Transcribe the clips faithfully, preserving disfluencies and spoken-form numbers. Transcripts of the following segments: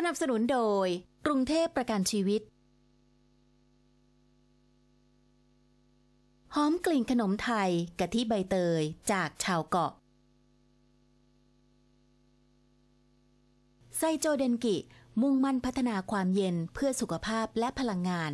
นับสนุนโดยกรุงเทพประกันชีวิตหอมกลิ่นขนมไทยกะทิใบเตยจากชาวเกาะไซโจเดนกิมุ่งมั่นพัฒนาความเย็นเพื่อสุขภาพและพลังงาน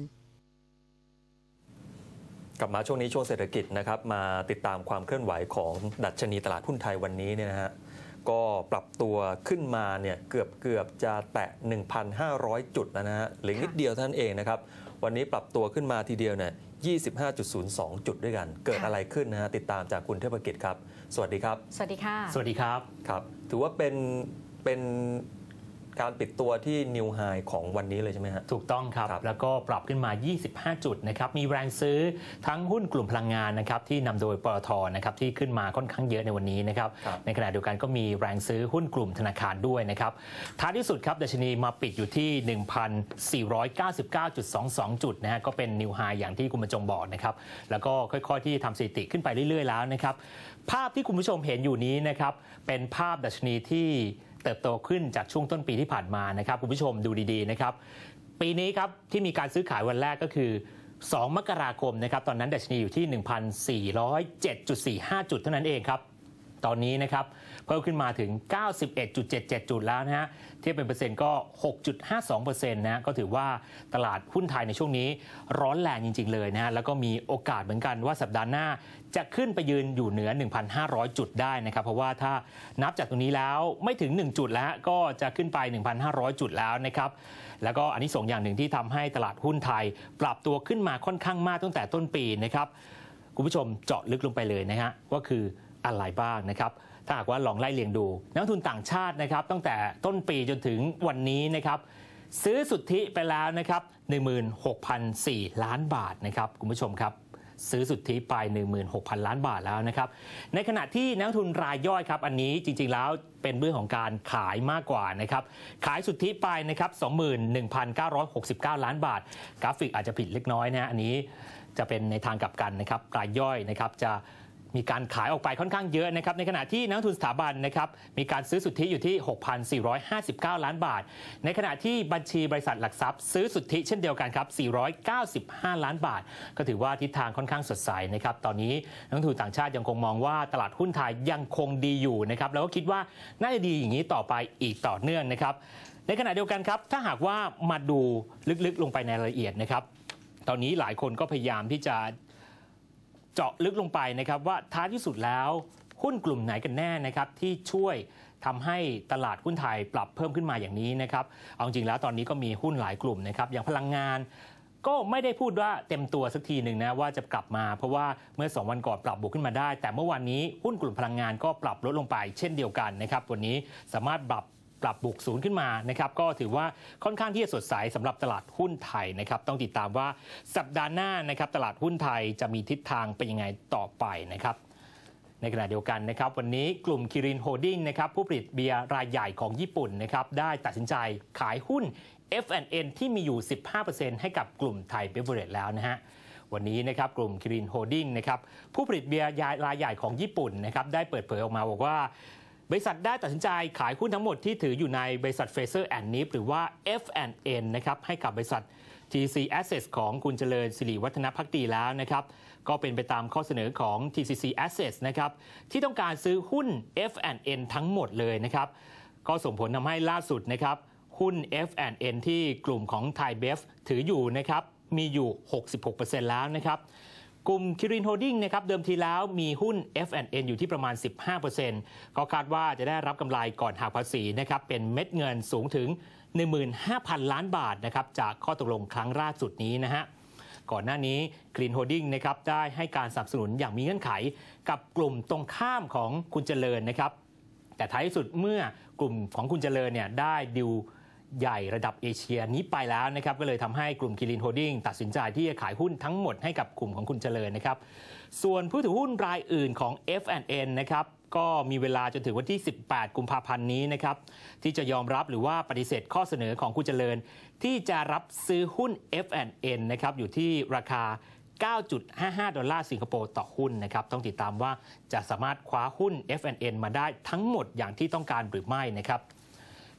กลับมาช่วงนี้ช่วงเศรษฐกิจนะครับมาติดตามความเคลื่อนไหวของดัชนีตลาดหุ้นไทยวันนี้เนี่ยนะฮะก็ปรับตัวขึ้นมาเนี่ยเกือบเกือบจะแตะ หนึ่งพันห้าร้อย จุดแล้วนะฮะเหลือนิดเดียวเท่านั้นเองนะครับวันนี้ปรับตัวขึ้นมาทีเดียวเนี่ย ยี่สิบห้าจุดศูนย์สอง จุดด้วยกันเกิดอะไรขึ้นนะฮะติดตามจากคุณเทพกิจครับสวัสดีครับสวัสดีค่ะสวัสดีครับครับถือว่าเป็นเป็นการปิดตัวที่นิวไฮของวันนี้เลยใช่ไหมฮะถูกต้องครับแล้วก็ปรับขึ้นมายี่สิบห้าจุดนะครับมีแรงซื้อทั้งหุ้นกลุ่มพลังงานนะครับที่นำโดยปตท.นะครับที่ขึ้นมาค่อนข้างเยอะในวันนี้นะครับในขณะเดียวกันก็มีแรงซื้อหุ้นกลุ่มธนาคารด้วยนะครับท้ายที่สุดครับดัชนีมาปิดอยู่ที่ หนึ่งพันสี่ร้อยเก้าสิบเก้าจุดสองสอง จุดนะฮะก็เป็นนิวไฮอย่างที่คุณบรรจงบอกนะครับแล้วก็ค่อยๆที่ทำสถิติขึ้นไปเรื่อยๆแล้วนะครับภาพที่คุณผู้ชมเห็นอยู่นี้นะครับเป็นภาพดัชนีที่เติบโตขึ้นจากช่วงต้นปีที่ผ่านมานะครับคุณผู้ชมดูดีๆนะครับปีนี้ครับที่มีการซื้อขายวันแรกก็คือสองมกราคมนะครับตอนนั้นดัชนีอยู่ที่ หนึ่งพันสี่ร้อยเจ็ดจุดสี่ห้า จุดเท่านั้นเองครับตอนนี้นะครับเพิ่มขึ้นมาถึง เก้าสิบเอ็ดจุดเจ็ดเจ็ด จุดแล้วนะฮะเทียบเป็นเปอร์เซ็นต์ก็ หกจุดห้าสองเปอร์เซ็นต์ นะก็ถือว่าตลาดหุ้นไทยในช่วงนี้ร้อนแรงจริงๆเลยนะฮะแล้วก็มีโอกาสเหมือนกันว่าสัปดาห์หน้าจะขึ้นไปยืนอยู่เหนือ หนึ่งพันห้าร้อย จุดได้นะครับเพราะว่าถ้านับจากตรงนี้แล้วไม่ถึงหนึ่งจุดแล้วก็จะขึ้นไป หนึ่งพันห้าร้อย จุดแล้วนะครับแล้วก็อันนี้ส่งอย่างหนึ่งที่ทำให้ตลาดหุ้นไทยปรับตัวขึ้นมาค่อนข้างมากตั้งแต่ต้นปีนะครับคุณผู้ชมเจาะลึกลงไปเลยนะฮะว่าคืออะไรบ้างนะครับถ้าหากว่าลองไล่เรียงดูนักลงทุนต่างชาตินะครับตั้งแต่ต้นปีจนถึงวันนี้นะครับซื้อสุทธิไปแล้วนะครับ หนึ่งหมื่นหกพันสี่ร้อย ล้านบาทนะครับคุณผู้ชมครับซื้อสุทธิไป หนึ่งหมื่นหกพัน ล้านบาทแล้วนะครับในขณะที่นักลงทุนรายย่อยครับอันนี้จริงๆแล้วเป็นเรื่องของการขายมากกว่านะครับขายสุทธิไปนะครับ สองหมื่นหนึ่งพันเก้าร้อยหกสิบเก้า ล้านบาทกราฟิกอาจจะผิดเล็กน้อยนะอันนี้จะเป็นในทางกลับกันนะครับรายย่อยนะครับจะมีการขายออกไปค่อนข้างเยอะนะครับในขณะที่นักลงทุนสถาบันนะครับมีการซื้อสุทธิอยู่ที่ หกพันสี่ร้อยห้าสิบเก้า ล้านบาทในขณะที่บัญชีบริษัทหลักทรัพย์ซื้อสุทธิเช่นเดียวกันครับสี่ร้อยเก้าสิบห้า ล้านบาทก็ถือว่าทิศทางค่อนข้างสดใสนะครับตอนนี้นักลงทุนต่างชาติยังคงมองว่าตลาดหุ้นไทยยังคงดีอยู่นะครับแล้วก็คิดว่าน่าจะดีอย่างนี้ต่อไปอีกต่อเนื่องนะครับในขณะเดียวกันครับถ้าหากว่ามาดูลึกๆลงไปในรายละเอียดนะครับตอนนี้หลายคนก็พยายามที่จะเจาะลึกลงไปนะครับว่าท้ายที่สุดแล้วหุ้นกลุ่มไหนกันแน่นะครับที่ช่วยทำให้ตลาดหุ้นไทยปรับเพิ่มขึ้นมาอย่างนี้นะครับเอาจริงแล้วตอนนี้ก็มีหุ้นหลายกลุ่มนะครับอย่างพลังงานก็ไม่ได้พูดว่าเต็มตัวสักทีหนึ่งนะว่าจะกลับมาเพราะว่าเมื่อสองวันก่อนปรับบวกขึ้นมาได้แต่เมื่อวานนี้หุ้นกลุ่มพลังงานก็ปรับลดลงไปเช่นเดียวกันนะครับวันนี้สามารถปรับปรับบวกศูนย์ขึ้นมานะครับก็ถือว่าค่อนข้างที่จะสดใสสำหรับตลาดหุ้นไทยนะครับต้องติดตามว่าสัปดาห์หน้านะครับตลาดหุ้นไทยจะมีทิศทางเป็นยังไงต่อไปนะครับในขณะเดียวกันนะครับวันนี้กลุ่มคิรินโฮลดิ้งนะครับผู้ผลิตเบียร์รายใหญ่ของญี่ปุ่นนะครับได้ตัดสินใจขายหุ้น เอฟ แอนด์ เอ็น ที่มีอยู่ สิบห้าเปอร์เซ็นต์ ให้กับกลุ่มไทยเบเวอเรจแล้วนะฮะวันนี้นะครับกลุ่มคิรินโฮลดิ้งนะครับผู้ผลิตเบียร์รายใหญ่ของญี่ปุ่นนะครับได้เปิดเผยออกมาบอกว่าบริษัทได้ตัดสินใจขายหุ้นทั้งหมดที่ถืออยู่ในบริษัท Fraser and Neff หรือว่า เอฟ แอนด์ เอ็น นะครับให้กับบริษัท ที ซี Assets ของคุณเจริญศิริวัฒนภักดีแล้วนะครับก็เป็นไปตามข้อเสนอของ ที ซี ซี Assets นะครับที่ต้องการซื้อหุ้น เอฟ แอนด์ เอ็น ทั้งหมดเลยนะครับก็ส่งผลทำให้ล่าสุดนะครับหุ้น เอฟ แอนด์ เอ็น ที่กลุ่มของ Thai เบฟ ถืออยู่นะครับมีอยู่ หกสิบหกเปอร์เซ็นต์ แล้วนะครับกลุ่มคิรินโฮลดิ้งนะครับเดิมทีแล้วมีหุ้น เอฟ แอนด์ เอ็น อยู่ที่ประมาณ สิบห้าเปอร์เซ็นต์ ก็คาดว่าจะได้รับกำไรก่อนหักภาษีนะครับเป็นเม็ดเงินสูงถึง หนึ่งหมื่นห้าพัน ล้านบาทนะครับจากข้อตกลงครั้งล่าสุดนี้นะฮะก่อนหน้านี้คิรินโฮลดิ้งนะครับได้ให้การสนับสนุนอย่างมีเงื่อนไขกับกลุ่มตรงข้ามของคุณเจริญนะครับแต่ท้ายที่สุดเมื่อกลุ่มของคุณเจริญเนี่ยได้ดิวใหญ่ระดับเอเชียนี้ไปแล้วนะครับก็เลยทำให้กลุ่มคิรินโฮลดิ้งตัดสินใจที่จะขายหุ้นทั้งหมดให้กับกลุ่มของคุณเจริญนะครับส่วนผู้ถือหุ้นรายอื่นของ เอฟ แอนด์ เอ็น นะครับก็มีเวลาจนถึงวันที่สิบแปดกุมภาพันธ์นี้นะครับที่จะยอมรับหรือว่าปฏิเสธข้อเสนอของคุณเจริญที่จะรับซื้อหุ้น เอฟ แอนด์ เอ็น นะครับอยู่ที่ราคา เก้าจุดห้าห้า ดอลลาร์สิงคโปร์ต่อหุ้นนะครับต้องติดตามว่าจะสามารถคว้าหุ้น เอฟ แอนด์ เอ็น มาได้ทั้งหมดอย่างที่ต้องการหรือไม่นะครับ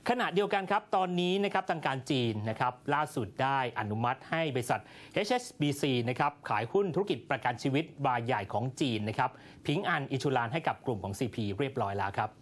ขณะเดียวกันครับตอนนี้นะครับทางการจีนนะครับล่าสุดได้อนุมัติให้บริษัท เอช เอส บี ซี นะครับขายหุ้นธุรกิจประกันชีวิตรายใหญ่ของจีนนะครับพิงอันอิชูรานให้กับกลุ่มของ ซี พี เรียบร้อยแล้วครับ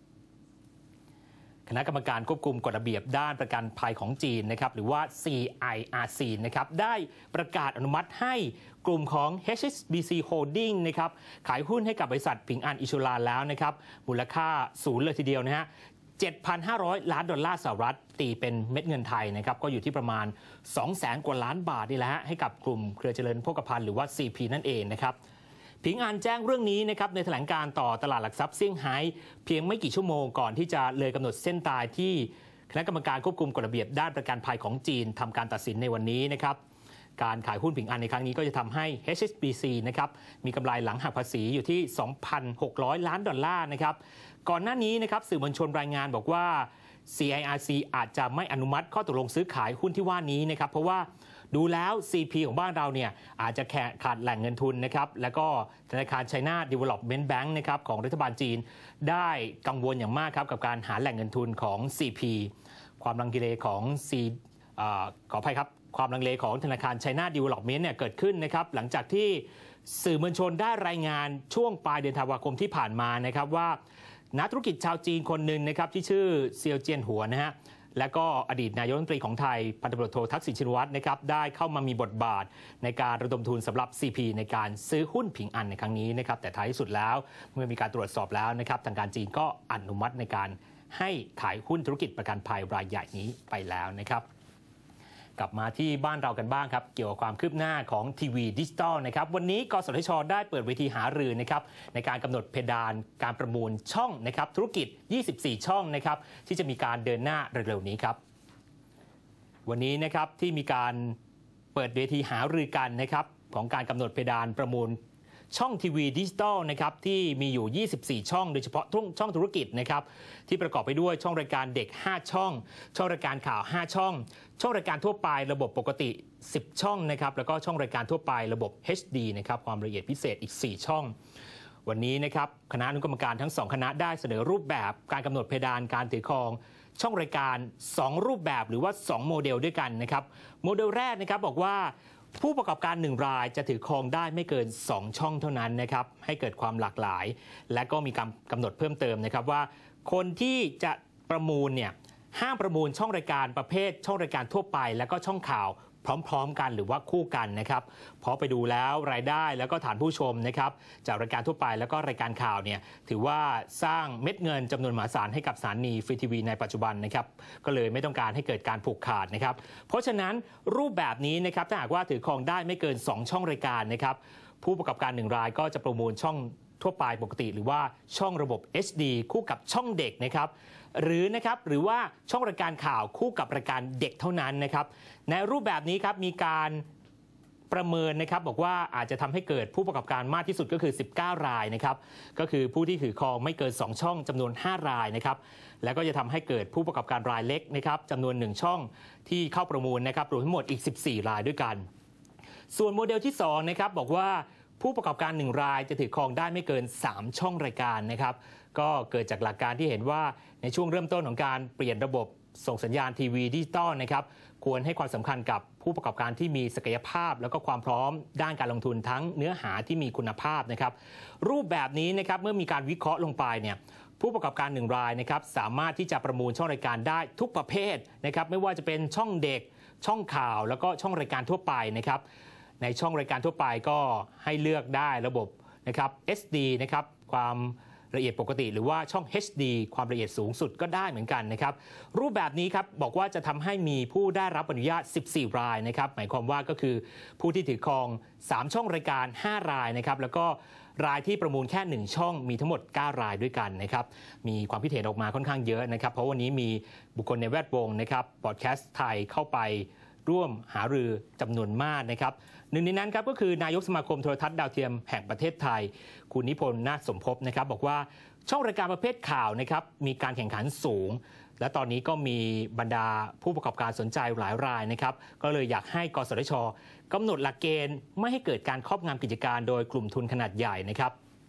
คณะกรรมการควบคุมกฎระเบียบด้านประกันภัยของจีนนะครับหรือว่า ซี ไอ อาร์ ซี นะครับได้ประกาศอนุมัติให้กลุ่มของ เอช เอส บี ซี Holding นะครับขายหุ้นให้กับบริษัทพิงอันอิชูรานแล้วนะครับมูลค่าสูงเลยทีเดียวนะฮะเจ็ดพันห้าร้อย ล้านดอลลาร์สหรัฐตีเป็นเม็ดเงินไทยนะครับก็อยู่ที่ประมาณ สองแสน กว่าล้านบาทนี่แหละฮะให้กับกลุ่มเครือเจริญโภคภัณฑ์หรือว่า ซี พี นั่นเองนะครับพิงอันแจ้งเรื่องนี้นะครับในแถลงการต่อตลาดหลักทรัพย์เซี่ยงไฮ้เพียงไม่กี่ชั่วโมงก่อนที่จะเลยกำหนดเส้นตายที่คณะกรรมการควบคุมกฎระเบียบด้านประกันภัยของจีนทำการตัดสินในวันนี้นะครับการขายหุ้นพิงอันในครั้งนี้ก็จะทำให้ เอช เอส บี ซี นะครับมีกำไรหลังหักภาษีอยู่ที่ สองพันหกร้อย ล้านดอลลาร์นะครับก่อนหน้านี้นะครับสื่อมวลชนรายงานบอกว่า ซี ไอ อาร์ ซี อาจจะไม่อนุมัติข้อตกลงซื้อขายหุ้นที่ว่านี้นะครับเพราะว่าดูแล้ว ซี พี ของบ้านเราเนี่ยอาจจะขาดแหล่งเงินทุนนะครับแล้วก็ธนาคาร China Development Bank นะครับของรัฐบาลจีนได้กังวลอย่างมากครับกับการหาแหล่งเงินทุนของ ซี พี ความลังเลของ C เอ่อขออภัยครับความลังเลของธนาคาร China Development เนี่ยเกิดขึ้นนะครับหลังจากที่สื่อมวลชนได้รายงานช่วงปลายเดือนธันวาคมที่ผ่านมานะครับว่านักธุรกิจชาวจีนคนหนึ่งนะครับที่ชื่อเซียวเจียนหัวนะฮะและก็อดีตนายกรัฐมนตรีของไทยพันตำรวจโททักษิณชินวัตรนะครับได้เข้ามามีบทบาทในการระดมทุนสำหรับ ซี พี ในการซื้อหุ้นพิงอันในครั้งนี้นะครับแต่ท้ายที่สุดแล้วเมื่อมีการตรวจสอบแล้วนะครับทางการจีนก็อนุมัติในการให้ขายหุ้นธุรกิจประกันภัยรายใหญ่นี้ไปแล้วนะครับกลับมาที่บ้านเรากันบ้างครับเกี่ยวกับความคืบหน้าของทีวีดิจิตอลนะครับวันนี้กสทช.ได้เปิดเวทีหารือนะครับในการกำหนดเพดานการประมูลช่องนะครับธุรกิจยี่สิบสี่ช่องนะครับที่จะมีการเดินหน้าเร็วๆนี้ครับวันนี้นะครับที่มีการเปิดเวทีหารือกันนะครับของการกำหนดเพดานประมูลช่องทีวีดิจิตอลนะครับที่มีอยู่ยี่สิบสี่ช่องโดยเฉพาะช่องธุรกิจนะครับที่ประกอบไปด้วยช่องรายการเด็กห้าช่องช่องรายการข่าวห้าช่องช่องรายการทั่วไประบบปกติสิบช่องนะครับแล้วก็ช่องรายการทั่วไประบบ เอช ดี นะครับความละเอียดพิเศษอีกสี่ช่องวันนี้นะครับคณะอนุกรรมการทั้งสองคณะได้เสนอรูปแบบการกำหนดเพดานการถือครองช่องรายการสองรูปแบบหรือว่าสองโมเดลด้วยกันนะครับโมเดลแรกนะครับบอกว่าผู้ประกอบการหนึ่งรายจะถือครองได้ไม่เกินสองช่องเท่านั้นนะครับให้เกิดความหลากหลายและก็มีการกำหนดเพิ่มเติมนะครับว่าคนที่จะประมูลเนี่ยห้ามประมูลช่องรายการประเภทช่องรายการทั่วไปแล้วก็ช่องข่าวพร้อมๆกันหรือว่าคู่กันนะครับเพราะไปดูแล้วรายได้แล้วก็ฐานผู้ชมนะครับจากรายการทั่วไปแล้วก็รายการข่าวเนี่ยถือว่าสร้างเม็ดเงินจำนวนมหาศาลให้กับสถานีฟรีทีวีในปัจจุบันนะครับก็เลยไม่ต้องการให้เกิดการผูกขาดนะครับเพราะฉะนั้นรูปแบบนี้นะครับถ้าหากว่าถือครองได้ไม่เกินสองช่องรายการนะครับผู้ประกอบการหนึ่งรายก็จะประมูลช่องทั่วไปปกติหรือว่าช่องระบบ เอช ดี คู่กับช่องเด็กนะครับหรือนะครับหรือว่าช่องรายการข่าวคู่กับรายการเด็กเท่านั้นนะครับในรูปแบบนี้ครับมีการประเมินนะครับบอกว่าอาจจะทำให้เกิดผู้ประกอบการมากที่สุดก็คือสิบเก้ารายนะครับก็คือผู้ที่ถือครองไม่เกินสองช่องจำนวนห้ารายนะครับแล้วก็จะทำให้เกิดผู้ประกอบการรายเล็กนะครับจำนวนหนึ่งช่องที่เข้าประมูลนะครับรวมทั้งหมดอีกสิบสี่รายด้วยกันส่วนโมเดลที่สองนะครับบอกว่าผู้ประกอบการหนึ่งรายจะถือครองได้ไม่เกินสามช่องรายการนะครับก็เกิดจากหลักการที่เห็นว่าในช่วงเริ่มต้นของการเปลี่ยนระบบส่งสัญญาณทีวีดิจิตอลนะครับควรให้ความสำคัญกับผู้ประกอบการที่มีศักยภาพแล้วก็ความพร้อมด้านการลงทุนทั้งเนื้อหาที่มีคุณภาพนะครับรูปแบบนี้นะครับเมื่อมีการวิเคราะห์ลงไปเนี่ยผู้ประกอบการหนึ่งรายนะครับสามารถที่จะประมูลช่องรายการได้ทุกประเภทนะครับไม่ว่าจะเป็นช่องเด็กช่องข่าวแล้วก็ช่องรายการทั่วไปนะครับในช่องรายการทั่วไปก็ให้เลือกได้ระบบนะครับ เอส ดี นะครับความละเอียดปกติหรือว่าช่อง เอช ดี ความละเอียดสูงสุดก็ได้เหมือนกันนะครับรูปแบบนี้ครับบอกว่าจะทำให้มีผู้ได้รับอนุญาตสิบสี่รายนะครับหมายความว่าก็คือผู้ที่ถือครองสามช่องรายการห้ารายนะครับแล้วก็รายที่ประมูลแค่หนึ่งช่องมีทั้งหมดเก้ารายด้วยกันนะครับมีความคิดเห็นออกมาค่อนข้างเยอะนะครับเพราะวันนี้มีบุคคลในแวดวงนะครับพอดแคสต์ไทยเข้าไปร่วมหารือจำนวนมากนะครับหนึ่งในนั้นครับก็คือนายกสมาคมโทรทัศน์ดาวเทียมแห่งประเทศไทยคุณนิพนธ์นาฏสมภพนะครับบอกว่าช่องรายการประเภทข่าวนะครับมีการแข่งขันสูงและตอนนี้ก็มีบรรดาผู้ประกอบการสนใจหลายรายนะครับก็เลยอยากให้กสทช.กำหนดหลักเกณฑ์ไม่ให้เกิดการครอบงำกิจการโดยกลุ่มทุนขนาดใหญ่นะครับ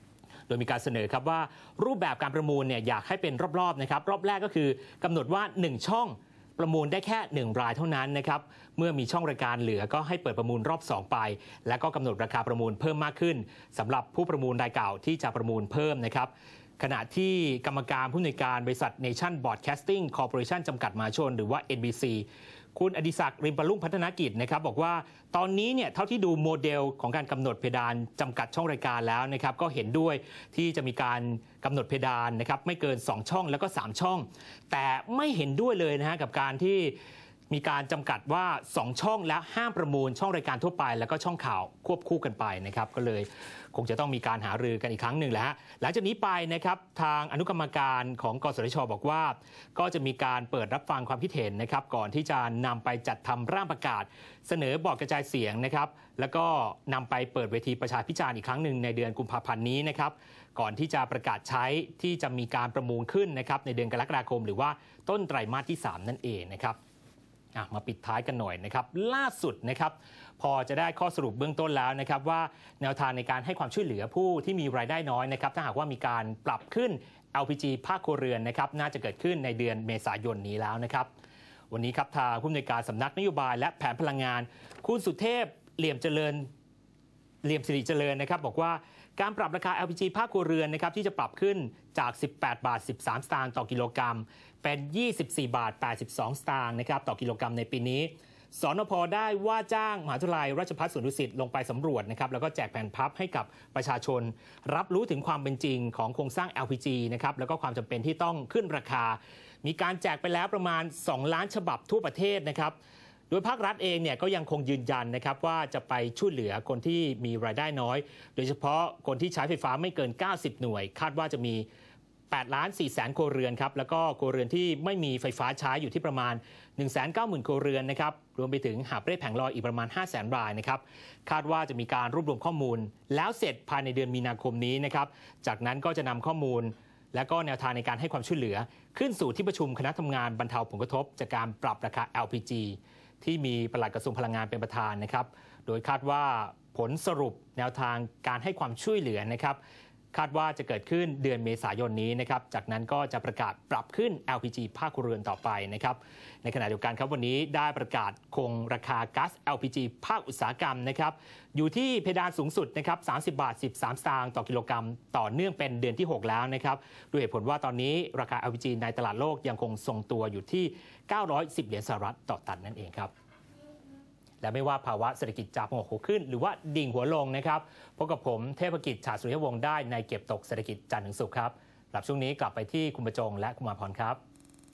ดยมีการเสนอครับว่ารูปแบบการประมูลเนี่ยอยากให้เป็นรอบๆนะครับรอบแรกก็คือกำหนดว่าหนึ่งช่องประมูลได้แค่หนึ่งรายเท่านั้นนะครับเมื่อมีช่องรายการเหลือก็ให้เปิดประมูลรอบสองไปและก็กำหนดราคาประมูลเพิ่มมากขึ้นสำหรับผู้ประมูลรายเก่าที่จะประมูลเพิ่มนะครับขณะที่กรรมการผู้อำนวยการบริษัท Nation Broadcasting Corporation จำกัดมหาชนหรือว่า เอ็น บี ซี คุณอดิศักดิ์ริมปรุ่งพัฒนกิจนะครับบอกว่าตอนนี้เนี่ยเท่าที่ดูโมเดลของการกำหนดเพดานจำกัดช่องรายการแล้วนะครับก็เห็นด้วยที่จะมีการกำหนดเพดานนะครับไม่เกินสองช่องแล้วก็สามช่องแต่ไม่เห็นด้วยเลยนะฮะกับการที่มีการจำกัดว่าสองช่องและห้ามประมูลช่องรายการทั่วไปแล้วก็ช่องข่าวควบคู่กันไปนะครับก็เลยคงจะต้องมีการหารือกันอีกครั้งหนึ่งแล้วหลังจากนี้ไปนะครับทางอนุกรรมการของกสทช.บอกว่าก็จะมีการเปิดรับฟังความคิดเห็นนะครับก่อนที่จะนำไปจัดทำร่างประกาศเสนอบอร์ดกระจายเสียงนะครับแล้วก็นำไปเปิดเวทีประชาพิจารณ์อีกครั้งหนึ่งในเดือนกุมภาพันธ์นี้นะครับก่อนที่จะประกาศใช้ที่จะมีการประมูลขึ้นนะครับในเดือนกรกฎาคมหรือว่าต้นไตรมาสที่สามนั่นเองนะครับมาปิดท้ายกันหน่อยนะครับล่าสุดนะครับพอจะได้ข้อสรุปเบื้องต้นแล้วนะครับว่าแนวทางในการให้ความช่วยเหลือผู้ที่มีรายได้น้อยนะครับถ้าหากว่ามีการปรับขึ้น แอล พี จี ภาคครัวเรือนนะครับน่าจะเกิดขึ้นในเดือนเมษายนนี้แล้วนะครับวันนี้ครับทางผู้อำนวยการสำนักนโยบายและแผนพลังงานคุณสุเทพเหลี่ยมเจริญเหลี่ยมสิริเจริญนะครับบอกว่าการปรับราคา แอล พี จี ภาคครัวเรือนนะครับที่จะปรับขึ้นจากสิบแปดบาทสิบสามสตางค์ต่อกิโลกรัมเป็นยี่สิบสี่บาทแปดสิบสองสตางค์นะครับต่อกิโลกรัมในปีนี้สนพ.ได้ว่าจ้างมหาวิทยาลัยราชภัฏสวนดุสิตลงไปสำรวจนะครับแล้วก็แจกแผ่นพับให้กับประชาชนรับรู้ถึงความเป็นจริงของโครงสร้าง แอล พี จี นะครับแล้วก็ความจำเป็นที่ต้องขึ้นราคามีการแจกไปแล้วประมาณสองล้านฉบับทั่วประเทศนะครับโดยภาครัฐเองเนี่ยก็ยังคงยืนยันนะครับว่าจะไปช่วยเหลือคนที่มีรายได้น้อยโดยเฉพาะคนที่ใช้ไฟฟ้าไม่เกินเก้าสิบหน่วยคาดว่าจะมีแปดล้านสี่แสนครัวเรือนครับแล้วก็ครัวเรือนที่ไม่มีไฟฟ้าใช้อยู่ที่ประมาณ หนึ่งแสนเก้าหมื่น ครัวเรือนนะครับรวมไปถึงหาบเร่แผงลอยอีกประมาณ ห้าแสน รายนะครับคาดว่าจะมีการรวบรวมข้อมูลแล้วเสร็จภายในเดือนมีนาคมนี้นะครับจากนั้นก็จะนำข้อมูลและก็แนวทางในการให้ความช่วยเหลือขึ้นสู่ที่ประชุมคณะทำงานบรรเทาผลกระทบจากการปรับราคา แอล พี จี ที่มีปลัดกระทรวงพลังงานเป็นประธานนะครับโดยคาดว่าผลสรุปแนวทางการให้ความช่วยเหลือนะครับคาดว่าจะเกิดขึ้นเดือนเมษายนนี้นะครับจากนั้นก็จะประกาศปรับขึ้น แอล พี จี ภาคครัวเรือนต่อไปนะครับในขณะเดียวกันครับวันนี้ได้ประกาศคงราคาก๊าซ แอล พี จี ภาคอุตสาหกรรมนะครับอยู่ที่เพดานสูงสุดนะครับสามสิบบาทสิบสามสตางค์ต่อกิโลกรัมต่อเนื่องเป็นเดือนที่หกแล้วนะครับด้วยเหตุผลว่าตอนนี้ราคา แอล พี จี ในตลาดโลกยังคงทรงตัวอยู่ที่เก้าร้อยสิบเหรียญสหรัฐต่อตันนั่นเองครับและไม่ว่าภาวะเศรษฐกิจจะโงกขึ้นหรือว่าดิ่งหัวลงนะครับพบกับผมเทพกิจ ฉาสุริยวงศ์ได้ในเก็บตกเศรษฐกิจจันทร์ถึงศุกร์ครับหลับช่วงนี้กลับไปที่คุณประจงและคุณมาพรครับ